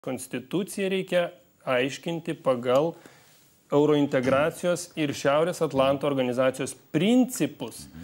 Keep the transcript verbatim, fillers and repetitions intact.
Konstituciją reikia aiškinti pagal eurointegracijos ir Šiaurės Atlanto organizacijos principus.